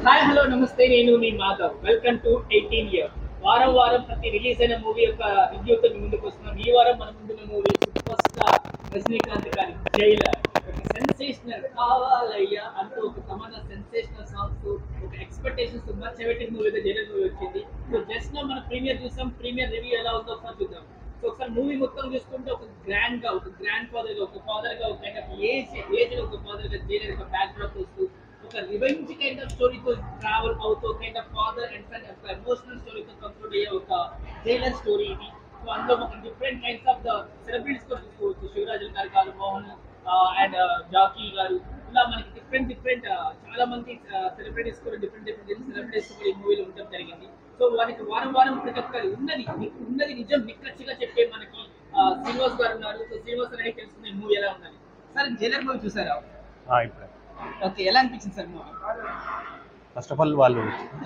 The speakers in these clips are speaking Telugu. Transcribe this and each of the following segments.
హాయ్ హలో నమస్తే నేను మీ మాధవ్ వెల్కమ్ టు 18 ఇయర్ వారం వారం ప్రతి రిలీజ్ అయిన మూవీ యొక్క రివ్యూతో ముందుకు వస్తున్నాం. ఈ వారం మన ముందున్న మూవీ సూపర్ స్టార్ రజనీకాంత్ గారి జైలర్. ఒక సెన్సేషనల్ కావాలయ్యా అంటూ ఒక తమన్నా సెన్సేషనల్ సాంగ్స్ ఒక ఎక్స్పెక్టేషన్స్ మర్చిపెట్టిన మూవీగా జైలర్ మూవీ వచ్చింది. సో జస్ట్ లో మన ప్రీమియర్ చూసాం. ప్రీమియర్ రివ్యూ ఎలా ఉందో ఒకసారి చూద్దాం. సో ఒకసారి మూవీ మొత్తం చూసుకుంటే ఒక గ్రాండ్ గా ఒక గ్రాండ్ ఫాదర్ గా ఒక ఫాదర్ గా ఒక కైండ్ ఆఫ్ ఏజ్ ఒక ఫాదర్ గా జైలర్ ఒక బ్యాక్ డ్రాప్ వస్తూ ఒక రివెంజ్ కైండ్ ఆఫ్ స్టోరీతో ట్రావెల్ అవుతూ kind of father and son ఒక ఎమోషనల్ స్టోరీతో కంక్లూడ్ అయ్యే ఒక జైలర్ స్టోరీ ఇది. సో అందులో ఒక different kinds of the celebrities కూడా చూసుకోవచ్చు. శివరాజుల గారు కాదు, మోహన్ అండ్ జాకీ గారు, ఇలా మనకి డిఫరెంట్ చాలా మంది సెలబ్రిటీస్ కూడా డిఫరెంట్ సెలబ్రిటీస్ కూడా ఈ మూవీలో ఉండడం జరిగింది. సో వారికి వారం వారం ప్రతి ఒక్కరి ఉన్నది నిజం నిక్కచ్చిగా చెప్పే మనకి శ్రీనివాస్ గారు ఉన్నారు. సో శ్రీనివాస్ అనేది తెలుసుకునే మూవీ ఎలా ఉన్నది సార్? జైలర్ మూవీ చూసారా? ఓకే, ఎలా అనిపించింది sir movie? First of all వాళ్ళు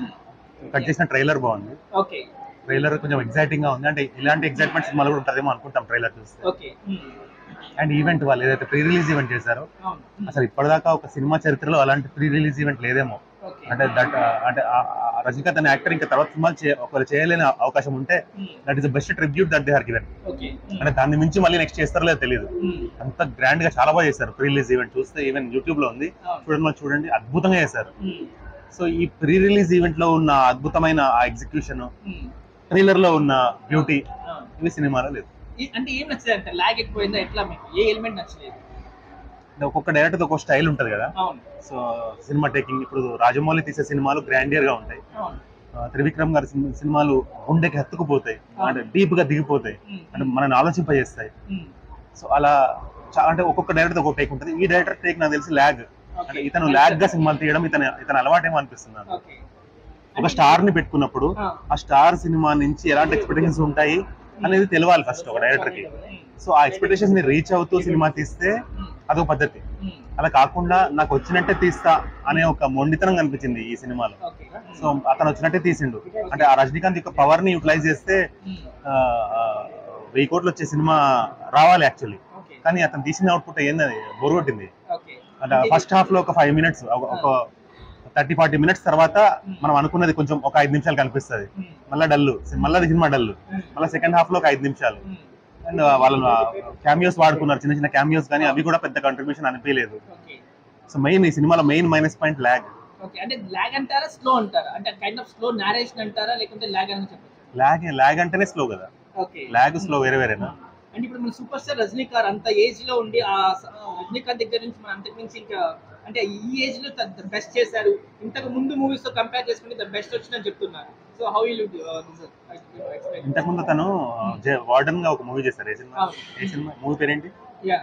కట్ చేసిన ట్రైలర్ బాగుంది. ఓకే, ట్రైలర్ కొంచెం ఎగ్జైటింగ్ గా ఉంది. అంటే ఇలాంటి ఎగ్జైట్మెంట్ సినిమాలు కూడా ఉంటుందేమో అనుకుంటాం ట్రైలర్ చూస్తే. ఓకే. అండ్ ఈవెంట్ వాళ్ళు ఏదైతే ప్రీ రిలీజ్ ఈవెంట్ చేశారో అసలు ఇప్పటిదాకా ఒక సినిమా చరిత్రలో అలాంటి ప్రీ రిలీజ్ ఈవెంట్ లేదేమో. అంటే అంటే రజనీకాంత్ అనే యాక్టర్ ఇంకా తర్వాత సినిమాలు ఒకరు చేయలేని అవకాశం ఉంటే that is the best tribute that they are given. అంటే దాన్ని మించి మళ్ళీ నెక్స్ట్ చేస్తారో లేదో తెలియదు. అంత గ్రాండ్ గా చాలా బాగా చేశారు ప్రీ రిలీజ్ ఈవెంట్. చూస్తే ఈవెన్ యూట్యూబ్ లో ఉంది, చూడండి అద్భుతంగా చేశారు. సో ఈ ప్రీ రిలీజ్ ఈవెంట్ లో ఉన్న అద్భుతమైన ఆ ఎగ్జిక్యూషన్, ట్రైలర్ లో ఉన్న బ్యూటీ ఇవి సినిమాలో లేదు. అంటే ఏం నచ్చలేదు అంటే లాగ్ ఎక్కువైందా, ఎట్లా మీకు ఏ ఎలిమెంట్ నచ్చలేదు? ఒక్కొక్క డైరెక్టర్ ఒక్కొక్క స్టైల్ ఉంటది కదా. సో సినిమా టేకింగ్ ఇప్పుడు రాజమౌళి తీసే సినిమాలు గ్రాండియర్ గా ఉంటాయి. త్రివిక్రమ్ గారి సినిమాలు గుండెకి హత్తుకుపోతాయి, అంటే డీప్ గా దిగిపోతాయి, అంటే మనల్ని ఆలోచింపజేస్తాయి. సో అలా అంటే ఒక్కొక్క డైరెక్టర్ ఒక్కొక్క టేక్ ఉంటుంది. ఈ డైరెక్టర్ టేక్ నాకు తెలిసి ల్యాగ్, అంటే ఇతను ల్యాగ్ గా సినిమాలు తీయడం ఇతను అలవాటేమో అనిపిస్తుంది. ఒక స్టార్ ని పెట్టుకున్నప్పుడు ఆ స్టార్ సినిమా నుంచి ఎలాంటి ఎక్స్పెక్టేషన్స్ ఉంటాయి అనేది తెలియాలి ఫస్ట్ ఒక డైరెక్టర్ కి. సో ఆ ఎక్స్పెక్టేషన్స్ ని రీచ్ అవుతూ సినిమా తీస్తే అదొక పద్ధతి. అలా కాకుండా నాకు వచ్చినట్టే తీస్తా అనే ఒక మొండితనం కనిపించింది ఈ సినిమాలో. సో అతను వచ్చినట్టే తీసిండు. అంటే ఆ రజనీకాంత్ యొక్క పవర్ ని యూటిలైజ్ చేస్తే 1000 కోట్లు వచ్చే సినిమా రావాలి యాక్చువల్లీ. కానీ అతను తీసిన అవుట్పుట్ ఏంది బోర్ కొట్టింది. అంటే ఫస్ట్ హాఫ్ లో ఒక 5 మినిట్స్, ఒక 30-40 మినిట్స్ తర్వాత మనం అనుకున్నది కొంచెం ఒక 5 నిమిషాలు కనిపిస్తుంది, మళ్ళీ డల్లు, మళ్ళీ సినిమా డల్లు, మళ్ళీ సెకండ్ హాఫ్ లో ఒక 5 నిమిషాలు. అండ్ వాళ్ళ క్యామియోస్ వాడుకున్నారు, చిన్న చిన్న క్యామియోస్, కానీ అవి కూడా పెద్ద కంట్రిబ్యూషన్ అనిపించలేదు. సో మెయిన్ ఈ సినిమాలో మెయిన్ మైనస్ పాయింట్ ల్యాగ్. అంటే ల్యాగ్ అంటారా, స్లో అంటారా? అంటే కైండ్ ఆఫ్ స్లో నారేషన్ అంటారా, లేకుంటే ల్యాగ్ అని చెప్పచ్చు? ల్యాగ్ అంటేనే స్లో కదా. ల్యాగ్ స్లో వేరేనా? అంటే ఇప్పుడు మన సూపర్ స్టార్ రజనీకాంత్ అంత ఏజ్ లో ఉండి ఆ రజనీకాంత్ దగ్గర నుంచి మన అంతకు మించి ఇంకా అంటే ఈ ఏజ్ లో బెస్ట్ చేశారు. ఇంతకు ముందు మూవీస్ తో కంపేర్ చేసుకుంటే ద బెస్ట్ వచ్చిందని చెప్తున్నారు. సో హౌ యు ఇంతకు ముందు తను వార్డెన్ గా ఒక మూవీ చేశారు. ఏ సినిమా మూవీ పేరేంటి?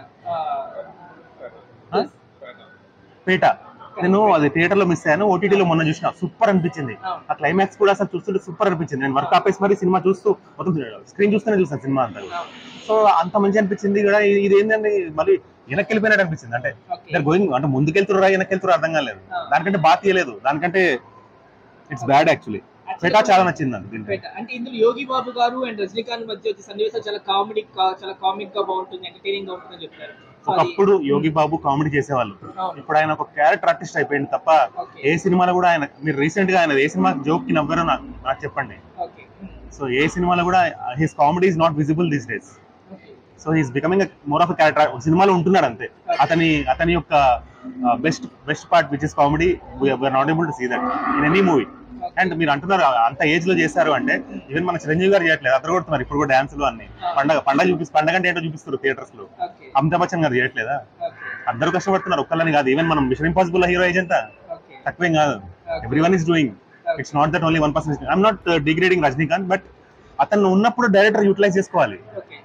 పేట. నేను అది థియేటర్ లో మిస్ అయ్యాను, ఓటీటీలో మొన్న చూసిన, సూపర్ అనిపించింది. ఆ క్లైమాక్స్ కూడా అసలు చూస్తుంటే సూపర్ అనిపించింది. నేను వర్క్ ఆపేసి మరి సినిమా చూస్తూ మొత్తం స్క్రీన్ చూస్తూనే చూసాను సినిమా అంతా. సో అంత మంచి అనిపించింది కూడా. ఇది ఏంటంటే మళ్ళీ వెనక్కి వెళ్ళిపోయినట్టు అనిపించింది. అంటే గోయింగ్ అంటే ముందుకెళ్తురా వెనక్కి అర్థం కాలేదు. దానికంటే బాగా తీయలేదు, దానికంటే ఇట్స్ బ్యాడ్ యాక్చువల్లీ. పేట చాలా నచ్చింది నాకు. అంటే ఇందులో యోగి బాబు గారు అండ్ రజనీకాంత్ మధ్య వచ్చే సన్నివేశాలు చాలా కామిక్ గా బాగుంటుంది, ఎంటర్టైనింగ్ గా ఉంటుందని చెప్తారు. ఒకప్పుడు యోగి బాబు కామెడీ చేసేవాళ్ళు, ఇప్పుడు ఆయన ఒక క్యారెక్టర్ ఆర్టిస్ట్ అయిపోయింది తప్ప ఏ సినిమాలో కూడా ఆయన, మీరు రీసెంట్ గా ఆయన ఏ సినిమా జోక్ కి నవ్వారో నాకు చెప్పండి. సో ఏ సినిమాలో కూడా his comedy is not visible these days. So he's becoming more of character. సినిమాలో ఉంటున్నాడు అంతే. అతని యొక్క best part which is comedy, we're not able to see that in any movie. And మీరు అంటున్నారు అంత ఏజ్ లో చేశారు అంటే, ఈవెన్ మన చిరంజీవి గారు చేయట్లేదు, అతను కొడుతున్నారు ఇప్పుడు కూడా డాన్సులు అన్ని. పండగ అంటే ఏంటో చూపిస్తారు థియేటర్స్ లో. అమితాబ్ బచ్చన్ గారు చేయట్లేదా? అందరూ కష్టపడుతున్నారు, ఒక్కళ్ళని కాదు. ఈవెన్ మనం మిషన్ ఇంపాసిబుల్ హీరో ఏజ్ ఎంత తక్కువేం కాదు. Everyone is doing. It's not that only 1%. I'm not degrading Rajinikanth, but అతను ఉన్నప్పుడు డైరెక్టర్ యూటిలైజ్ చేసుకోవాలి.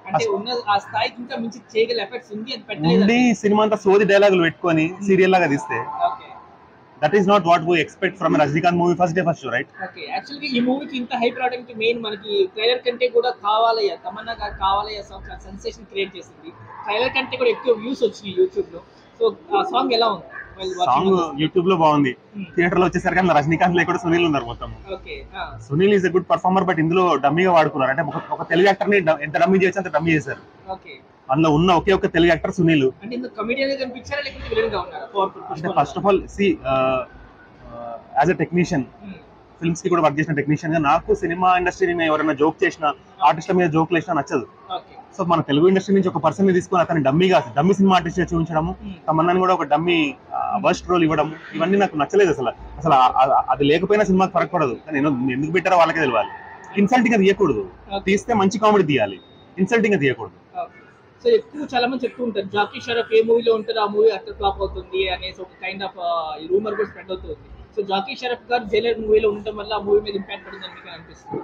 సినిమా అంతా సోది డైలాగులు పెట్టుకొని సీరియల్ లాగా తీస్తే that is not what we expect from a Rajnikant movie first day first show, right? Okay, actually ఈ మూవీకి ఇంత హైప్ రావడానికి మెయిన్ మనకి ట్రైలర్ కంటే కూడా కావాలయ్యా, తమన్నా గారు కావాలయ్యా సాంగ్ సెన్సేషన్ క్రియేట్ చేసింది. ట్రైలర్ కంటే కూడా ఎక్కువ వ్యూస్ వచ్చినాయి యూట్యూబ్ లో. సో ఆ సాంగ్ ఎలా ఉంది? సాంగ్ యూట్యూబ్ లో బాగుంది, థియేటర్ లో వచ్చేసరికి అందులో రజనీకాంత్ లేకుండా సునీల్ ఉన్నారు మొత్తం. Sunil is a good performer, but ఇందులో డమ్మీగా వాడుకున్నారు. అంటే ఒక తెలుగు యాక్టర్ ని ఎంత డమ్మీ చేయొచ్చు అంత డమ్మీ చేశారు. అందులో ఉన్న ఒకే ఒక్క తెలుగు యాక్టర్ సునీల్. అంటే first of all as a technician films కి కూడా వర్క్ చేసిన టెక్నీషియన్ గా నాకు సినిమా ఇండస్ట్రీని ఎవరైనా జోక్ చేసిన ఆర్టిస్ట్ల మీద జోక్లు వేసినా నచ్చదు. సో మన తెలుగు ఇండస్ట్రీ నుంచి ఒక పర్సన్ ని తీసుకొని అతని డమ్మీ సినిమా ఆర్టిస్ట్ చూపించడము, తమన్నాని కూడా ఒక డమ్మీ వర్స్ట్ రోల్ ఇవ్వడం, ఇవన్నీ నాకు నచ్చలేదు. అసలు అది లేకపోయినా సినిమాకి ఫరక్ పడదు, కానీ ఎందుకు పెట్టారో వాళ్ళకే తెలియాలి. ఇన్సల్టింగ్ గా తీయకూడదు, తీస్తే మంచి కామెడీ తీయాలి, ఇన్సల్టింగ్ గా తీయకూడదు. సో ఎక్కువ చాలా మంది చెప్తూ ఉంటారు జాకీ షరఫ్ ఏ మూవీలో ఉంటారు ఆ మూవీ అటర్ ఫ్లాప్ అవుతుంది అనేసి ఒక కైండ్ ఆఫ్ రూమర్ కూడా స్ప్రెడ్ అవుతుంది. సో జాకీ షరఫ్ గారు జైలర్ మూవీలో ఉండటం వల్ల ఆ మూవీ మీద ఇంపాక్ట్ పడుతుందని మీకు అనిపిస్తుంది?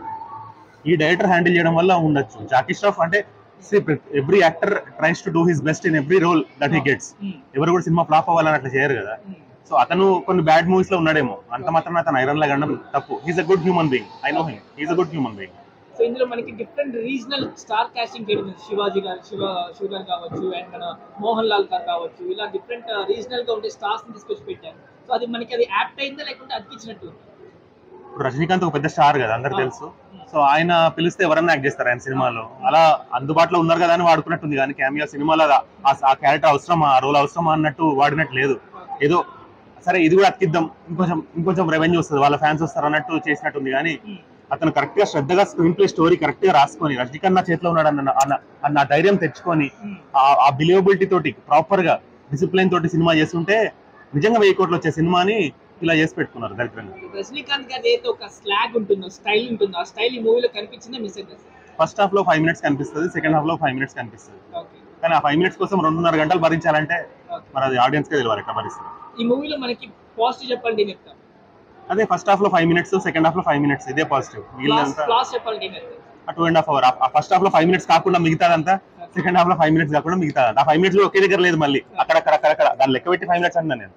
ఈ డైరెక్టర్ హ్యాండిల్ చేయడం వల్ల ఉండొచ్చు. జాకీ ష్రాఫ్ అంటే every actor tries to do his best in every role that he gets. ఎవరు కూడా సినిమా ఫ్లాప్ అవ్వాలని అట్లా చేయరు కదా. సో అతను కొన్ని బ్యాడ్ మూవీస్ లో ఉన్నాడేమో, అంత మాత్రం అతను ఐరన్ లాగా అనడం తప్పు. He's a good human being, I know him, he's a good human being. So ఇందులో మనకి డిఫరెంట్ రీజనల్ స్టార్ కాస్టింగ్ చేయడం, శివాజీ గారు, శివ గారు కావచ్చు, అండ్ మన మోహన్ లాల్ గారు కావచ్చు, ఇలా డిఫరెంట్ రీజనల్ గా ఉండే స్టార్స్ ని తీసుకొచ్చి పెట్టారు. సో అది మనకి అది యాప్ట్ అయిందా లేకుంటే అతికించినట్టు? ఇప్పుడు రజనీకాంత్ ఒక పెద్ద స్టార్ కదా, అందరికి తెలుసు. సో ఆయన పిలిస్తే ఎవరన్నా యాక్ట్ చేస్తారు ఆయన సినిమాలో, అలా అందుబాటులో ఉన్నారు కదా అని వాడుకున్నట్టుంది. కానీ క్యామియో సినిమాలో ఆ క్యారెక్టర్ అవసరమా, ఆ రోల్ అవసరమా అన్నట్టు వాడినట్టు లేదు. ఏదో సరే ఇది కూడా అతికిద్దాం, ఇంకొంచెం రెవెన్యూ వస్తుంది, వాళ్ళ ఫ్యాన్స్ వస్తారు అన్నట్టు చేసినట్టుంది. కానీ అతను కరెక్ట్ గా శ్రద్ధగా స్క్రీన్ ప్లే స్టోరీ కరెక్ట్ గా రాసుకొని, రజనీకాంత్ నా చేతిలో ఉన్నాడు అన్న ధైర్యం తెచ్చుకొని, ఆ బిలీవబిలిటీ తోటి ప్రాపర్ గా డిసిప్లిన్ తోటి సినిమా చేస్తుంటే నిజంగా 1000 కోట్లు వచ్చే సినిమాని ఇలా చేసి పెట్టుకున్నారు దరిద్రంగా. రజనీకాంత్ గారి ఏదో ఒక స్లాగ్ ఉంటుందో, స్టైల్ ఉంటుందో, ఆ స్టైల్ ఈ మూవీలో కనిపించిందా, మిస్ అయిందా? ఫస్ట్ హాఫ్ లో 5 minutes కనిపిస్తుంది, సెకండ్ హాఫ్ లో 5 minutes కనిపిస్తుంది. కానీ ఆ 5 minutes కోసం 2.5 గంటలు భరించాలంటే మరి అది ఆడియన్స్ కే తెలియాలి ఎట్లా భరిస్తారు. ఈ మూవీలో మనకి పాజిటివ్ చెప్పండి నేను చెప్తాను. అదే ఫస్ట్ హాఫ్ లో 5 minutes, సెకండ్ హాఫ్ లో 5 minutes, ఇదే పాజిటివ్. క్లాస్ చెప్పండి నేను చెప్తాను. 2.5 hours. ఆ ఫస్ట్ హాఫ్ లో 5 minutes కాకుండా మిగతాదంతా, సెకండ్ హాఫ్ లో 5 minutes కాకుండా మిగతాదంతా. ఆ 5 minutes లో ఒకే దగ్గర లేదు, మళ్ళీ అక్కడ దాన్ని లెక్క పెట్టి 5 minutes అన్నా నేను.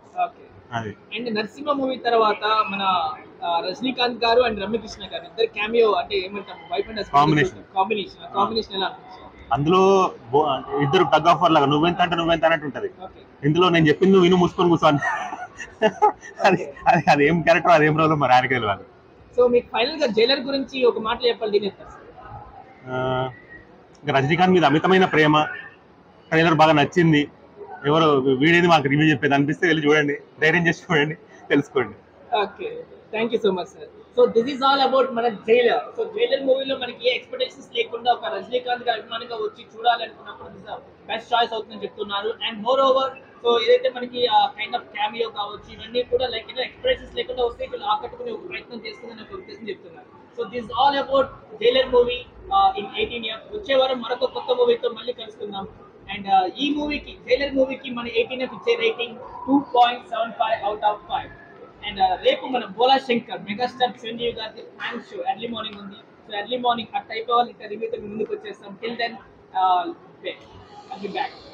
అండ్ నరసింహ మూవీ తర్వాత మన రజనీకాంత్ గారు అండ్ రమ్యకృష్ణ గారు ఇద్దరు క్యామియో, అంటే ఏమంటాం, వైఫ్ అండ్ హస్బెండ్ కాంబినేషన్ ఎలా అనిపించింది? అందులో ఇద్దరు టగ్ ఆఫ్ వార్ లాగా, నువ్వెంత అంటే నువ్వెంత అన్నట్టు ఉంటది. ఇందులో నేను చెప్పింది విను, మూసుకొని కూర్చోని. అది ఏం క్యారెక్టర్, అది ఏం రోజు మరి ఆయనకి తెలియాలి. సో మీకు ఫైనల్ గా జైలర్ గురించి ఒక మాట చెప్పాలి. రజనీకాంత్ మీద అమితమైన ప్రేమ, ట్రైలర్ బాగా నచ్చింది. ఎవరు వీడియోని మాకు రివ్యూ చెప్పేది అనిపిస్తే వెళ్ళి చూడండి, ధైర్యం చేసి చూడండి, తెలుసుకోండి. Okay, thank you so much sir. So this is all about మన జైలర్. సో జైలర్ మూవీలో మనకి ఏ ఎక్స్పెక్టేషన్స్ లేకుండా ఒక రజనీకాంత్ గారి అభిమానిగా వచ్చి చూడాలి అనుకున్నప్పుడు బెస్ట్ చాయిస్ అవుతుందని చెప్తున్నారు. అండ్ మోర్ ఓవర్, సో ఏదైతే మనకి కైండ్ ఆఫ్ క్యామియో కావచ్చు, ఇవన్నీ కూడా లైక్ ఎక్స్ప్రెషన్స్ లేకుండా వస్తే వీళ్ళు ఆకట్టుకునే ఒక ప్రయత్నం చేస్తుందని ఒక ఉద్దేశం చెప్తున్నారు. So this all about Jailer movie in 18 years. వచ్చే వారం మరొక కొత్త మూవీతో మళ్ళీ కలుసుకుందాం. అండ్ ఈ మూవీకి, జైలర్ మూవీకి మన 18 ఇచ్చే రేటింగ్ 2.75 out of 5. అండ్ రేపు మన బోలా శంకర్ మెగాస్టార్ చిరంజీవి గారి ఫ్యాన్ షో ఎర్లీ మార్నింగ్ ఉంది. సో ఎర్లీ మార్నింగ్ ఆ టైప్ వాళ్ళు రివ్యూతో ముందుకు వచ్చేస్తాం. Till then, I'll be back.